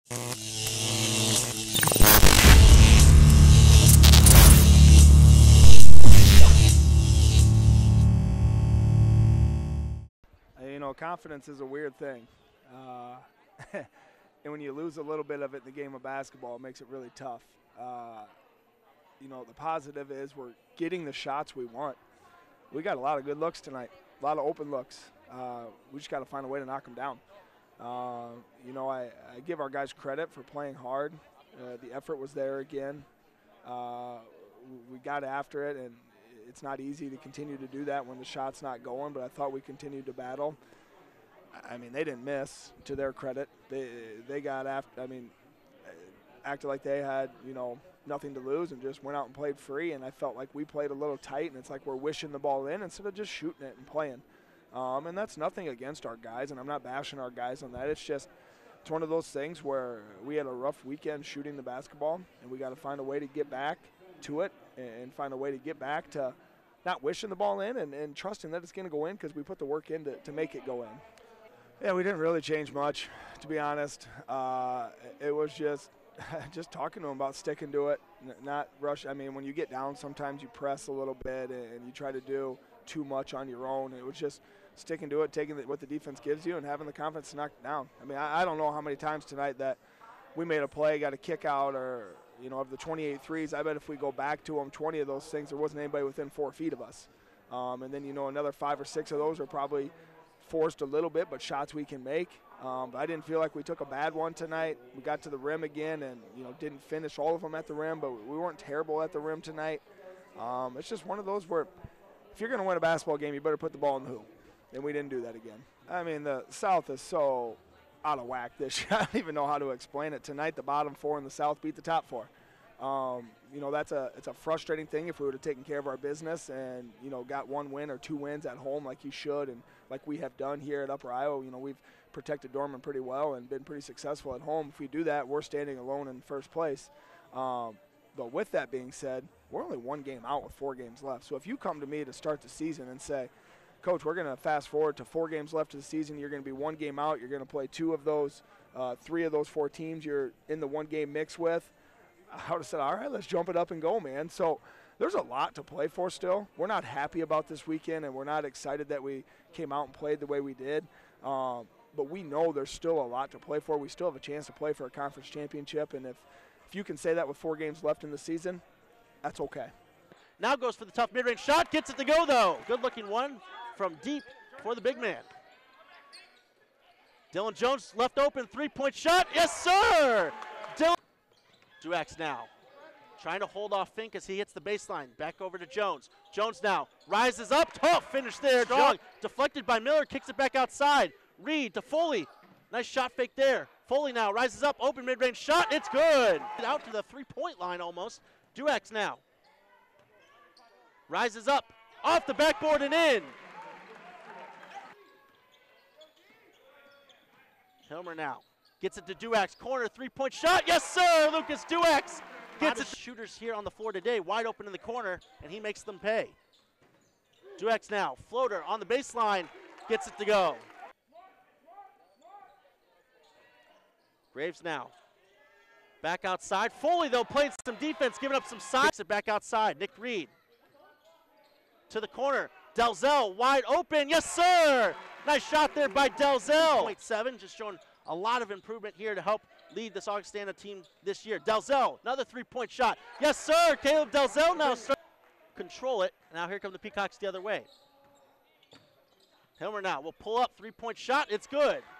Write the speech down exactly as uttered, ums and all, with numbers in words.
You know, confidence is a weird thing. Uh, and when you lose a little bit of it in the game of basketball, it makes it really tough. Uh, you know, the positive is we're getting the shots we want. We got a lot of good looks tonight, a lot of open looks. Uh, we just got to find a way to knock them down. Uh, you know, I, I give our guys credit for playing hard. Uh, the effort was there again. Uh, we got after it, and it's not easy to continue to do that when the shot's not going, but I thought we continued to battle. I mean, they didn't miss, to their credit. They they got after, I mean, acted like they had, you know, nothing to lose and just went out and played free, and I felt like we played a little tight, and it's like we're wishing the ball in instead of just shooting it and playing. Um, and that's nothing against our guys, and I'm not bashing our guys on that. It's just it's one of those things where we had a rough weekend shooting the basketball, and we got to find a way to get back to it and find a way to get back to not wishing the ball in and, and trusting that it's going to go in because we put the work in to, to make it go in. Yeah, we didn't really change much, to be honest. Uh, it was just just talking to them about sticking to it, not rush. I mean, when you get down, sometimes you press a little bit and you try to do too much on your own. It was just sticking to it, taking the, what the defense gives you and having the confidence to knock it down. I mean, I, I don't know how many times tonight that we made a play, got a kick out, or, you know, of the twenty-eight threes, I bet if we go back to them, twenty of those things, there wasn't anybody within four feet of us. Um, and then, you know, another five or six of those are probably forced a little bit, but shots we can make. Um, but I didn't feel like we took a bad one tonight. We got to the rim again and, you know, didn't finish all of them at the rim, but we weren't terrible at the rim tonight. Um, it's just one of those where if you're going to win a basketball game, you better put the ball in the hoop. And we didn't do that again. I mean, the South is so out of whack this year. I don't even know how to explain it. Tonight, the bottom four in the South beat the top four. Um, you know, that's a it's a frustrating thing if we would have taken care of our business and, you know, got one win or two wins at home like you should and like we have done here at Upper Iowa. You know, we've protected Dorman pretty well and been pretty successful at home. If we do that, we're standing alone in first place. Um, but with that being said, we're only one game out with four games left. So if you come to me to start the season and say, Coach, we're going to fast forward to four games left of the season. You're going to be one game out. You're going to play two of those, uh, three of those four teams you're in the one-game mix with. I would have said, all right, let's jump it up and go, man. So there's a lot to play for still. We're not happy about this weekend, and we're not excited that we came out and played the way we did. Um, but we know there's still a lot to play for. We still have a chance to play for a conference championship, and if, if you can say that with four games left in the season, that's okay. Now goes for the tough mid-range shot. Gets it to go, though. Good-looking one from deep for the big man. Dylan Jones left open, three-point shot. Yes, sir! Dylan. Duax now trying to hold off Fink as he hits the baseline. Back over to Jones. Jones now rises up. Tough finish there. Strong. Deflected by Miller. Kicks it back outside. Reed to Foley. Nice shot fake there. Foley now rises up. Open mid-range shot. It's good. Out to the three-point line almost. Duax now rises up. Off the backboard and in. Hilmer now gets it to Duax. Corner three-point shot. Yes, sir. Lucas Duax gets it. Shooters here on the floor today, wide open in the corner, and he makes them pay. Duax now, floater on the baseline, gets it to go. Graves now back outside. Foley, though, playing some defense, giving up some size. Gets it back outside. Nick Reed to the corner. Dalzell wide open. Yes, sir. Nice shot there by Dalzell. point seven, just showing a lot of improvement here to help lead this Augustana team this year. Dalzell, another three-point shot. Yes, sir. Caleb Dalzell now starts to control it. Now here come the Peacocks the other way. Hilmer now will pull up, three-point shot. It's good.